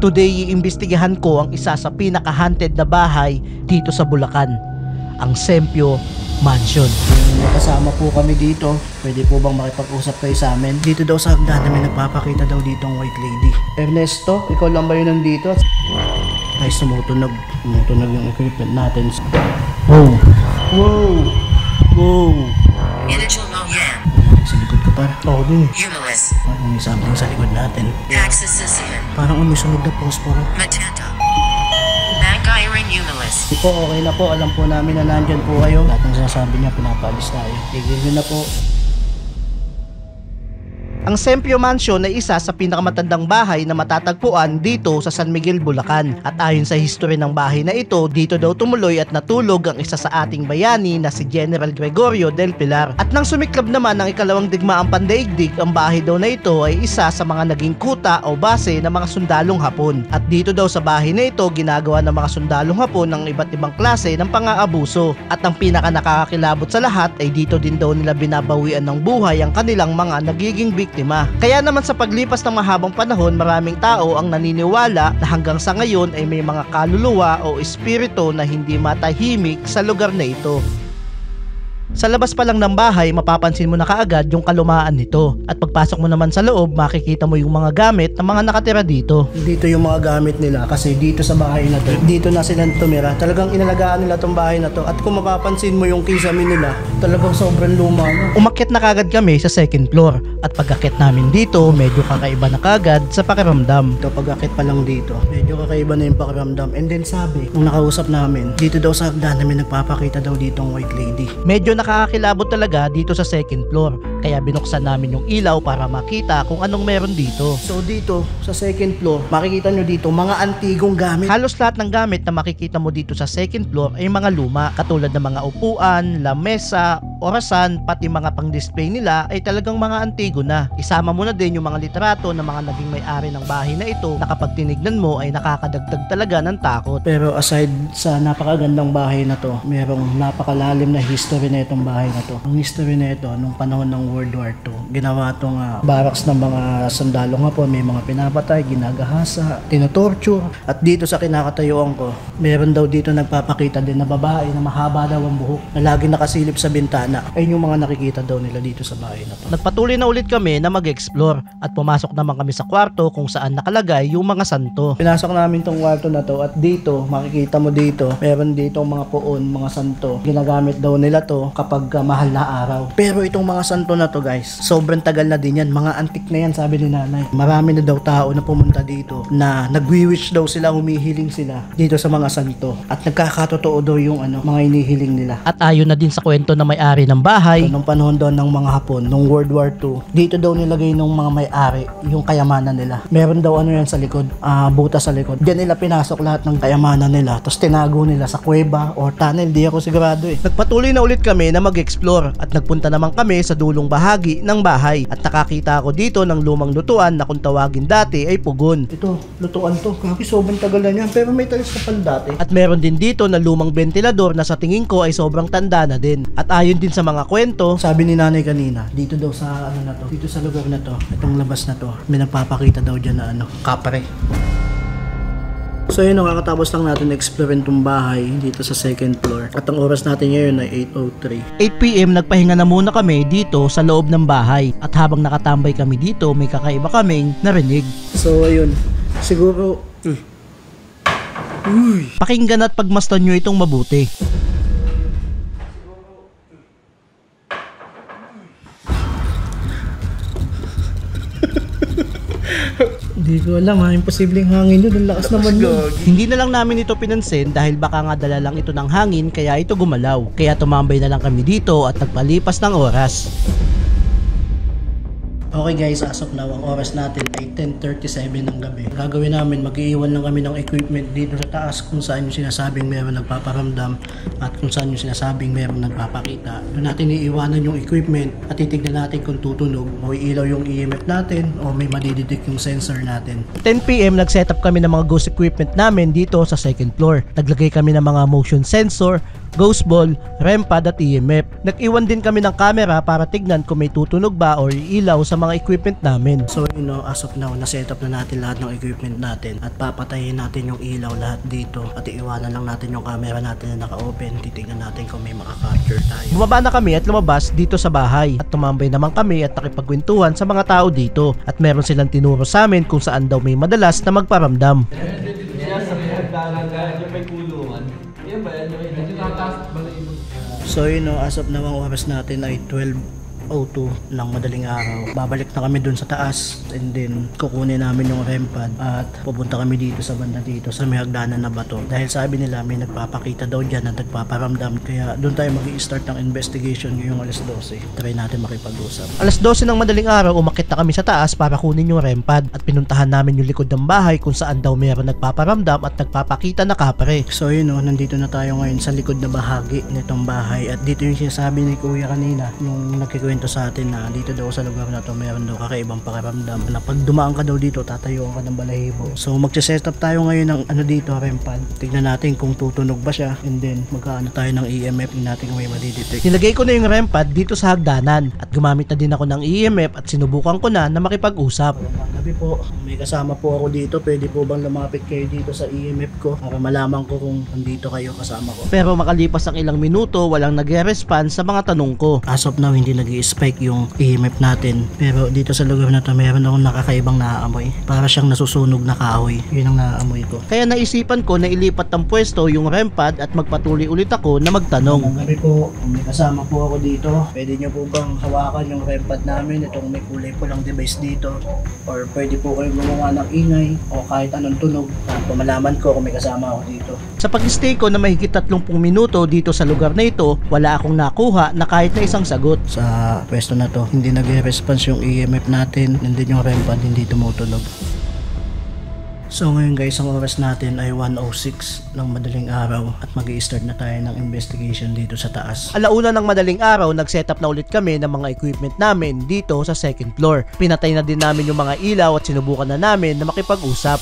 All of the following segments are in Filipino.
Today, iimbestigahan ko ang isa sa pinaka-haunted na bahay dito sa Bulacan, ang Sempio Mansion. Kasama po kami dito. Pwede po bang makipag-usap kayo sa amin? Dito daw sa hagdan may nagpapakita daw dito ang white lady. Ernesto, ikaw lang ba yun nandito? Guys, tumutunog yung equipment natin. Wow! Wow! Wow! Sa likod ka para. Oo din. Parang may something sa likod natin. Parang umisunog na posporo. Hindi po, okay na po. Alam po namin na nandyan po kayo. Lahat ng sinasabi niya, pinapaalis tayo. Tigil nyo na po. Ang Sempio Mansion ay isa sa pinakamatandang bahay na matatagpuan dito sa San Miguel, Bulacan. At ayon sa history ng bahay na ito, dito daw tumuloy at natulog ang isa sa ating bayani na si General Gregorio del Pilar. At nang sumiklab naman ng ikalawang digmaang pandaigdig, ang bahay daw na ito ay isa sa mga naging kuta o base ng mga sundalong Hapon. At dito daw sa bahay na ito, ginagawa ng mga sundalong Hapon ng iba't ibang klase ng pang-aabuso. At ang pinaka nakakakilabot sa lahat ay dito din daw nila binabawian ng buhay ang kanilang mga nagiging biktima. Kaya naman sa paglipas ng mahabang panahon, maraming tao ang naniniwala na hanggang sa ngayon ay may mga kaluluwa o espiritu na hindi matahimik sa lugar na ito. Sa labas pa lang ng bahay, mapapansin mo na kaagad yung kalumaan nito. At pagpasok mo naman sa loob, makikita mo yung mga gamit ng mga nakatira dito. Dito yung mga gamit nila kasi dito sa bahay na to, dito na sila tumira. Talagang inalagaan nila tong bahay na to. At kung mapapansin mo yung kisame nila, talagang sobrang luma. Umakyat na kagad kami sa second floor. At pag-akyat namin dito, medyo kakaiba na kagad sa pakiramdam. Ito, pag-akyat pa lang dito, medyo kakaiba na yung pakiramdam. And then sabi, nung nakausap namin, dito daw sa hagdan may nagpapakita daw dito ang white lady. Medyo nakakakilabot talaga dito sa second floor, kaya binuksan namin yung ilaw para makita kung anong meron dito. So dito sa second floor, makikita nyo dito mga antigong gamit. Halos lahat ng gamit na makikita mo dito sa second floor ay mga luma, katulad ng mga upuan, lamesa, orasan, pati mga pang-display nila ay talagang mga antigo na. Isama mo na din yung mga litrato ng mga naging may-ari ng bahay na ito na kapag tinignan mo ay nakakadagdag talaga ng takot. Pero aside sa napakagandang bahay na to, merong napakalalim na history na itong bahay na to. Ang history na ito, nung panahon ng World War II, ginawa itong barracks ng mga sundalong Hapon. May mga pinapatay, ginagahasa, tinotorture. At dito sa kinakatayuan ko, meron daw dito nagpapakita din na babae na mahaba daw ang buhok na lagi nakasilip sa bintana. Ayun yung mga nakikita daw nila dito sa bahay na to. Nagpatuloy na ulit kami na mag-explore at pumasok naman kami sa kwarto kung saan nakalagay yung mga santo. Pinasok namin tong kwarto na to at dito, makikita mo dito, meron dito mga puon, mga santo. Ginagamit daw nila to kapag mahal na araw. Pero itong mga santo na to guys, sobrang tagal na din yan. Mga antik na yan, sabi ni nanay. Marami na daw tao na pumunta dito na nagwi-wish daw sila, humihiling sila dito sa mga santo. At nagkakatotoo daw yung mga inihiling nila. At ayon na din sa kwento na may-ari ng bahay, nung panahon daw ng mga Hapon, nung World War II, dito daw nilagay ng mga may-ari yung kayamanan nila. Meron daw yan sa likod, butas sa likod. Diyan nila pinasok lahat ng kayamanan nila. Tapos tinago nila sa kuweba or tunnel. Di ako sigurado eh. Nagpatuloy na ulit kami na mag-explore at nagpunta naman kami sa dulong bahagi ng bahay at nakakita ako dito ng lumang lutuan na kung tawagin dati ay pugon. Ito, lutuan to. Kasi sobrang tagal na yan pero may talis na pala dati. At meron din dito na lumang ventilador na sa tingin ko ay sobrang tanda na din. At ayon din sa mga kwento, sabi ni nanay kanina, dito daw sa dito sa lugar na to, itong labas na to, may nagpapakita daw dyan na kapre. So yun, nakakatapos lang natin explore itong bahay dito sa second floor. At ang oras natin ngayon ay 8:03. 8 PM nagpahinga na muna kami dito sa loob ng bahay. At habang nakatambay kami dito, may kakaiba kaming narinig. So ayun, siguro pakinggan at pagmasdan nyo itong mabuti. Hindi ko alam imposibleng hangin yun, ang lakas naman yun. Hindi na lang namin ito pinansin dahil baka nga dala lang ito ng hangin kaya ito gumalaw. Kaya tumambay na lang kami dito at nagpalipas ng oras. Okay guys, as of now, ang oras natin ay 10:37 ng gabi. Gagawin namin, mag-iiwan lang kami ng equipment dito sa taas kung saan yung sinasabing meron nagpaparamdam at kung saan yung sinasabing meron nagpapakita. Doon natin iiwanan yung equipment at titignan natin kung tutunog o ilaw yung EMF natin o may madidetect yung sensor natin. 10 PM nag-setup kami ng mga ghost equipment namin dito sa second floor. Naglagay kami ng mga motion sensor, ghost ball, REM pad at EMF. Nag-iwan din kami ng camera para tignan kung may tutunog ba or ilaw sa mga equipment namin. So as of now, na-set up na natin lahat ng equipment natin at papatayin natin yung ilaw lahat dito at iiwanan lang natin yung camera natin na naka-open. Titignan natin kung may maka-capture tayo. Bumaba na kami at lumabas dito sa bahay at tumambay naman kami at nakipagkwentuhan sa mga tao dito at meron silang tinuro sa amin kung saan daw may madalas na magparamdam. So as of now, ang oras natin ay 12:02 ng madaling araw. Babalik na kami dun sa taas and then kukunin namin yung REM pad at pupunta kami dito sa banda dito sa may hagdanan na bato. Dahil sabi nila may nagpapakita daw dyan na nagpaparamdam, kaya dun tayo mag-i-start ng investigation ngayong alas 12. Try natin makipag-usap. Alas 12 ng madaling araw, umakyat na kami sa taas para kunin yung REM pad at pinuntahan namin yung likod ng bahay kung saan daw meron nagpaparamdam at nagpapakita na kapre. So nandito na tayo ngayon sa likod na bahagi nitong bahay at dito yung sinasabi ni Kuya kanina, yung nagkikwento sa atin na dito daw sa lugar na to meron daw kakaibang pakiramdam na pag dumaan ka daw dito tatayuan ka ng balahibo. So magse-set up tayo ngayon ng dito REM pad. Tignan natin kung tutunog ba siya and then magkaano tayo ng EMF, natin kung may madidetect. Nilagay ko na yung REM pad dito sa hagdanan at gumamit na din ako ng EMF at sinubukan ko na makipag-usap. Gabi po, may kasama po ako dito. Pwede po bang lumapit kayo dito sa EMF ko para malaman ko kung nandito kayo kasama ko? Pero makalipas ang ilang minuto, walang nagre-respond sa mga tanong ko. As of now, hindi nag-i-spike yung EMF natin. Pero dito sa lugar na to, meron akong nakakaibang naaamoy. Para siyang nasusunog na kahoy. Yun ang naaamoy ko. Kaya naisipan ko na ilipat ng pwesto yung REM pad at magpatuloy ulit ako na magtanong. Gabi po, may kasama po ako dito. Pwede nyo po bang hawakan yung REM pad namin? Itong may kulay pulang device dito. Or pwede po kayong gumawa ng ingay o kahit anong tunog para malaman ko kung may kasama ako dito. Sa pag-stay ko na mahigit 30 minuto dito sa lugar na ito, wala akong nakuha na kahit na isang sagot. Sa pwesto na to, hindi nag-response yung EMF natin, and then yung REM pad hindi tumutunog. So ngayon guys, ang oras natin ay 1:06 ng madaling araw at mag-i-start na tayo ng investigation dito sa taas. Alauna ng madaling araw, nag-setup na ulit kami ng mga equipment namin dito sa second floor. Pinatay na din namin yung mga ilaw at sinubukan na namin na makipag-usap.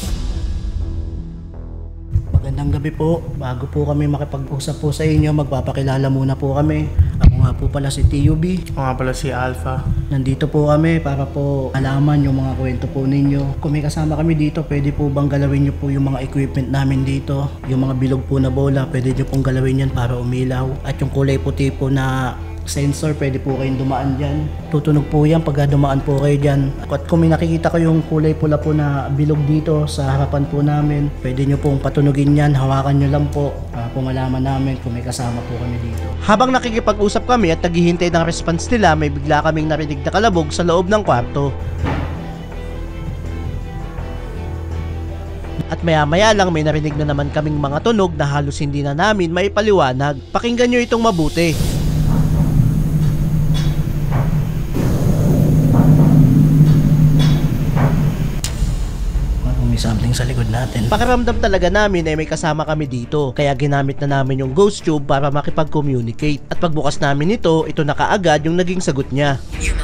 Magandang gabi po. Bago po kami makipag-usap po sa inyo, magpapakilala muna po kami. Ako nga po pala si TUB. Ako nga pala si Alpha. Nandito po kami para po alaman yung mga kwento po ninyo. Kung may kasama kami dito, pwede po bang galawin nyo po yung mga equipment namin dito? Yung mga bilog po na bola, pwede nyo pong galawin yan para umilaw. At yung kulay puti po na sensor, pwede po kayong dumaan dyan. Tutunog po yan pag dumaan po kayo dyan. At kung may nakikita ko yung kulay pula po na bilog dito sa harapan po namin, pwede nyo pong patunugin yan, hawakan nyo lang po para po malaman namin kung may kasama po kami dito. Habang nakikipag-usap kami at naghihintay ng response nila, may bigla kaming narinig na kalabog sa loob ng kwarto. At maya-maya lang may narinig na naman kaming mga tunog na halos hindi na namin maipaliwanag. Pakinggan nyo itong mabuti. May something sa likod natin. Pakiramdam talaga namin ay may kasama kami dito, kaya ginamit na namin yung ghost tube para makipag-communicate. At pagbukas namin ito na kaagad yung naging sagot niya.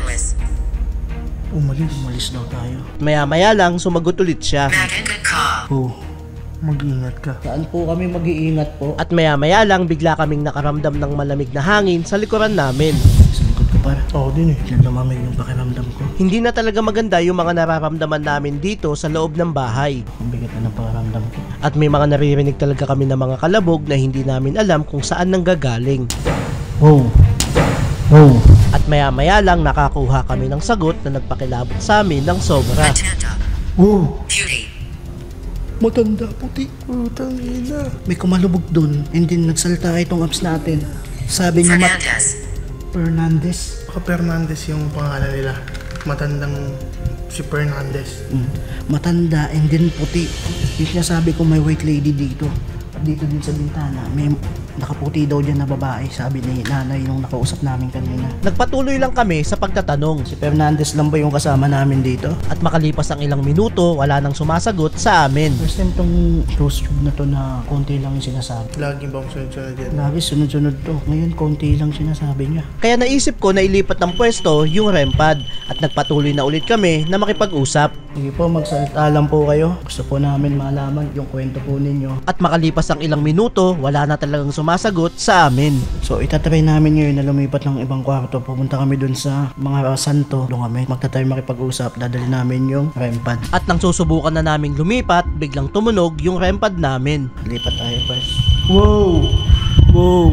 Umalis daw tayo. Maya-maya lang sumagot ulit siya. Oh, Mag-ingat ka. saan po kami mag-iingat po? At maya-maya lang bigla kaming nakaramdam ng malamig na hangin sa likuran namin. Sa likod ko para. Ako din eh. Lumamig yung pakiramdam ko. Hindi na talaga maganda yung mga nararamdaman namin dito sa loob ng bahay. Ang bigat na ng pakiramdam ko. At may mga naririnig talaga kami ng mga kalabog na hindi namin alam kung saan nanggagaling. Oh. Oh. At maya-maya lang nakakuha kami ng sagot na nagpakilabot sa amin ng sobra. Oh. Matanda puti. Putang ina. May kumalubog dun. And then nagsalita itong apps natin. Sabi niya Fernandez. Baka Fernandez yung pangalan nila. Matandang si Fernandez. Matanda and then puti. Yung sabi ko may white lady dito. Dito din sa bintana. May nakaputi daw dyan na babae. Sabi ni nanay nung nakausap namin kanina. Nagpatuloy lang kami sa pagtatanong. Si Fernandez lang ba yung kasama namin dito? At makalipas ang ilang minuto, wala nang sumasagot sa amin. First time tong ghost tube na to na konti lang yung sinasabi. Lagi bang sunod-sunod yan? Lagi sunod-sunod to. Ngayon konti lang sinasabi niya. Kaya naisip ko na ilipat ng pwesto yung REM pad at nagpatuloy na ulit kami na makipag-usap. Sige po, magsalita lang po kayo. Gusto po namin malaman yung kwento po ninyo. At makalipas ang ilang minuto, wala na talagang sumasagot sa amin. So itatry namin ngayon na lumipat ng ibang kwarto. Pupunta kami dun sa mga santo. Doon kami magtatry makipag-usap. Dadali namin yung REM pad. At nang susubukan na naming lumipat, biglang tumunog yung REM pad namin. Lipat tayo, guys. Wow! Wow!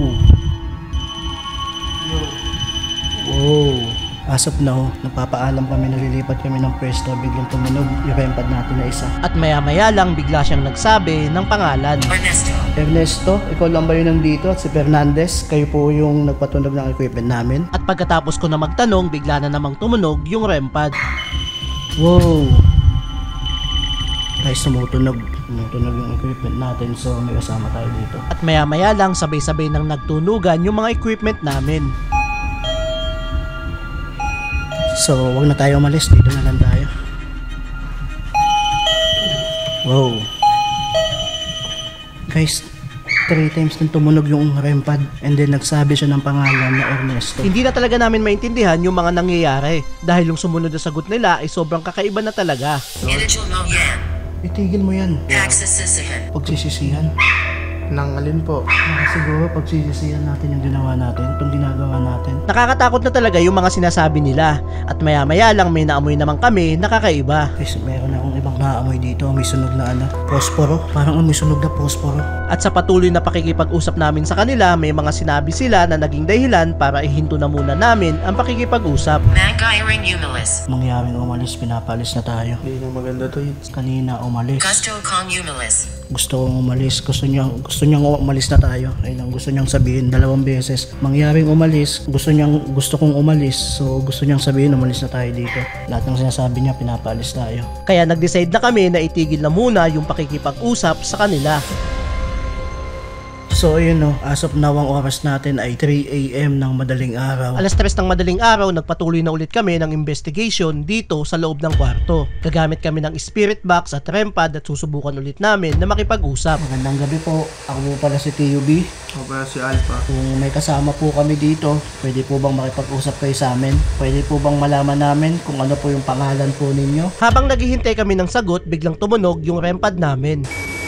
Wow! As of now, nagpapaalam kami, nalilipat kami ng pwesto, biglang tumunog yung REM pad natin na isa. At maya-maya lang bigla siyang nagsabi ng pangalan. Ernesto, ikaw lang ba yun nandito? At si Fernandez, kayo po yung nagpatunog ng equipment namin. At pagkatapos ko na magtanong, bigla na namang tumunog yung REM pad. Wow! Guys, tumutunog yung equipment natin, so may kasama tayo dito. At maya-maya lang sabay-sabay nang nagtunugan yung mga equipment namin. So, wag na tayo umalis, dito na lang tayo. Wow! Guys, 3 times nang tumunog yung REM pad and then nagsabi siya ng pangalan na Ernesto. Hindi na talaga namin maintindihan yung mga nangyayari dahil yung sumunod na sagot nila ay sobrang kakaiba na talaga. Itigil mo yan. Pagsisisihan. Pagsisisihan. Nang alin po? Siguro pagsisisihan natin yung ginawa natin, itong ginagawa natin. Nakakatakot na talaga yung mga sinasabi nila at maya-maya lang may naamoy naman kami na kakaiba. Guys, meron akong ibang naamoy dito, may sunog na posporo. Parang may sunog na posporo. At sa patuloy na pakikipag-usap namin sa kanila, may mga sinabi sila na naging dahilan para ihinto na muna namin ang pakikipag-usap. Mangyayring humilis. Mangyaring umalis, pinapalis na tayo. Hindi na maganda to. Kanina umalis. Gusto kong humilis. Gusto kong umalis. Gusto niyang umalis na tayo. Ayun ang gusto niyang sabihin 2 beses. Mangyaring umalis. Gusto kong umalis. So gusto niyang sabihin umalis na tayo dito. Lahat ng sinasabi niya pinapalis tayo. Kaya nag-decide na kami na itigil na muna yung pakikipag-usap sa kanila. So ayun no, as of now ang oras natin ay 3 AM ng madaling araw. Alas 3 ng madaling araw, nagpatuloy na ulit kami ng investigation dito sa loob ng kwarto. Gagamit kami ng spirit box at REM pad at susubukan ulit namin na makipag-usap. Magandang gabi po. Ako po pala si TUB. O kaya si Alpha. Kung may kasama po kami dito, pwede po bang makipag-usap kayo sa amin? Pwede po bang malaman namin kung ano po yung pangalan po ninyo? Habang naghihintay kami ng sagot, biglang tumunog yung REM pad namin.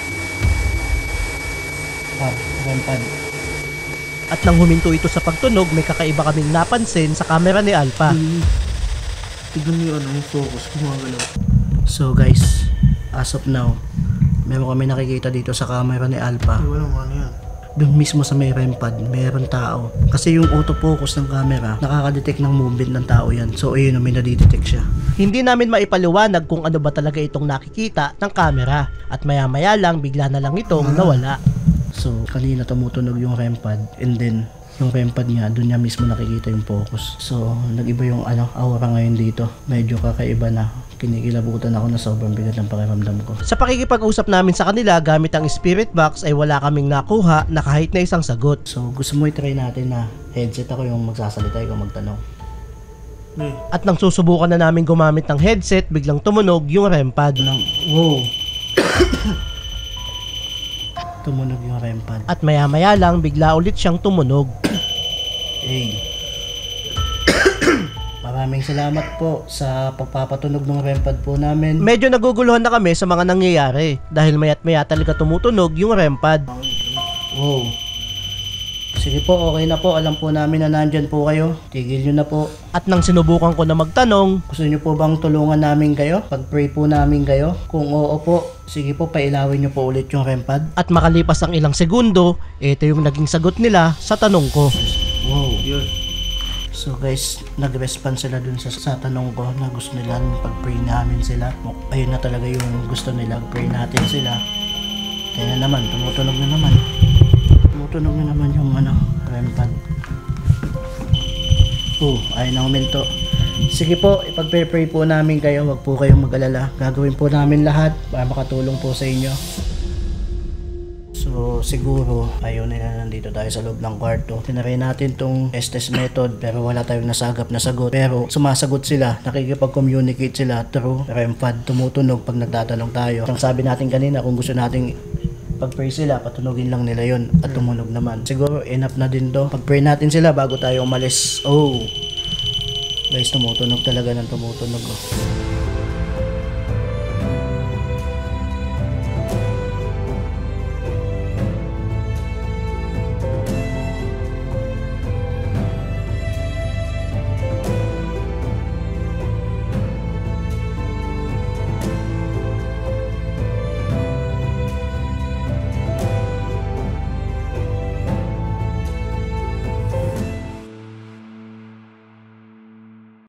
REM pad. At nang huminto ito sa pagtunog, may kakaiba kaming napansin sa camera ni Alpha. Tignan niyo yung focus, gumagalaw. So guys, as of now, meron kami nakikita dito sa camera ni Alpha. Ay, walang ano yan. Doon mismo sa may REM pad, meron tao. Kasi yung autofocus ng camera, nakaka-detect ng movement ng tao yan. So ayun, may nadidetect siya. Hindi namin maipaliwanag kung ano ba talaga itong nakikita ng camera. At maya-maya lang, bigla na lang itong nawala. So kanina tumutunog yung REM pad and then yung REM pad niya, doon niya mismo nakikita yung focus. So nag-iba yung aura ngayon dito. Medyo kakaiba na. Kinikilabutan ako na sobrang bigat ng pakiramdam ko. Sa pakikipag-usap namin sa kanila gamit ang spirit box ay wala kaming nakuha na kahit na isang sagot. So gusto mo i-try natin na headset ako yung magsasalita, ikaw magtanong. At nang susubukan na namin gumamit ng headset, biglang tumunog yung REM pad. Wow. Tumunog yung REM pad. At maya-maya lang bigla ulit siyang tumunog. Hey. Maraming salamat po sa pagpapatunog ng REM pad po namin. Medyo naguguluhan na kami sa mga nangyayari dahil maya't maya talaga tumutunog yung REM pad. Wow. Sige po, okay na po. Alam po namin na nandyan po kayo. Tigil nyo na po. At nang sinubukan ko na magtanong, Gusto nyo po bang tulungan namin kayo? Pag-pray po namin kayo? Kung oo po, sige po, pailawin nyo po ulit yung REM pad. at makalipas ang ilang segundo, ito yung naging sagot nila sa tanong ko. Wow. Yun. So guys, nag-respond sila dun sa tanong ko na gusto nila pag-pray namin sila. Ayun na talaga yung gusto nila, pray natin sila. Kaya na naman, tumutunog na naman. Tumutunog na naman yung REM pad. Ayun na huminto. Sige po, ipag-pray po namin kayo, wag po kayong mag-alala. Gagawin po namin lahat para makatulong po sa inyo. So siguro ayaw nila nandito tayo sa loob ng kwarto. Tinry natin tong Estes method pero wala tayong nasagap na sagot. Pero sumasagot sila, nakikipag-communicate sila through REM pad. Tumutunog pag nagtatanong tayo. Ang sabi natin kanina, kung gusto nating pag-pray sila, patunogin lang nila yon at tumunog naman. Siguro enough na din to. Pag-pray natin sila bago tayo umalis. Guys, tumutunog talaga ng tumutunog.